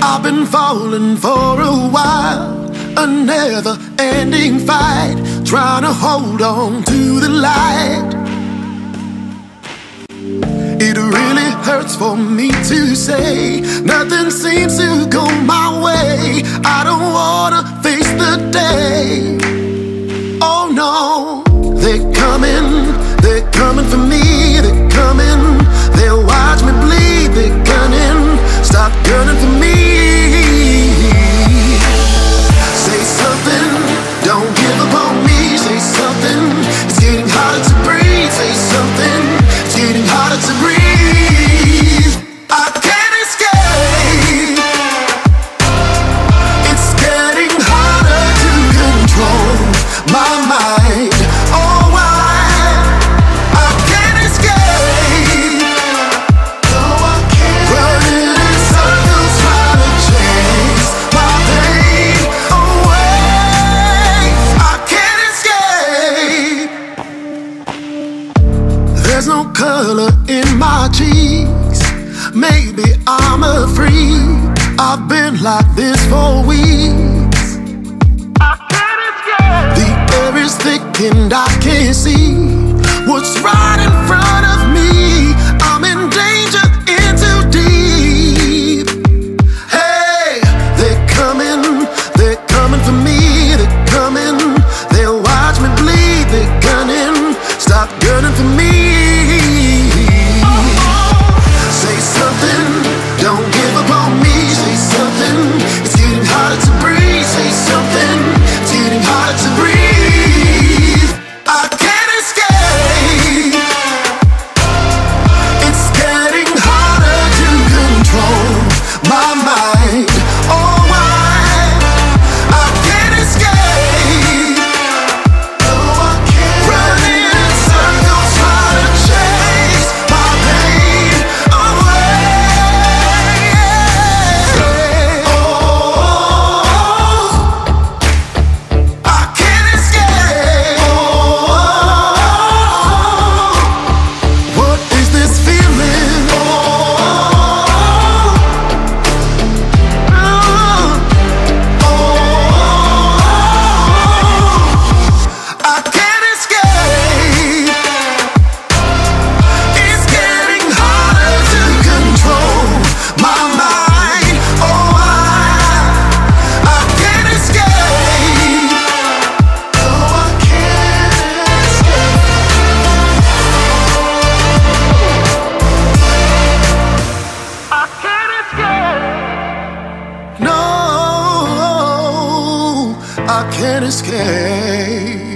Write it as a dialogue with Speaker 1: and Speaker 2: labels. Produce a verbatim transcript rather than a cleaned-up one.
Speaker 1: I've been falling for a while, a never-ending fight, trying to hold on to the light. It really hurts for me to say nothing seems to go my way. I don't wanna face the day. Oh no, they're coming, they're coming for me, they're coming. They'll watch me bleed, they're gunning, stop gunning for me. Say something, don't give up on me. Say something, it's getting harder to breathe. Say something, it's getting harder to breathe. I can't escape. It's getting harder to control my mind. Oh, why? I can't escape. No, I can't. Running in circles, trying to chase my pain away. I can't escape. There's no color in my cheeks. Maybe I'm a freak. I've been like this for weeks. I can't escape. The air is thick and I can't see what's right in front of me. I'm in danger, in too deep. Hey, they're coming, they're coming for me, they're coming. They'll watch me bleed, they're gunning, stop gunning for me. Say something, don't give up on me. Say something, it's getting harder to breathe. Say something, it's getting harder to breathe. I can't escape. It's getting harder to control my mind. Oh, why? I can't escape. No, I can't. Running in circles, trying to chase my pain away. Oh, I can't escape. Oh, what is this feeling? Oh, I can't escape. It's getting harder to control my mind. Oh, I, I can't escape. No, I can't escape. I can't escape. No, I can't escape.